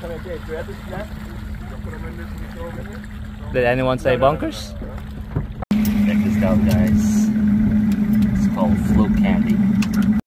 Did anyone say bunkers? Check this out, guys.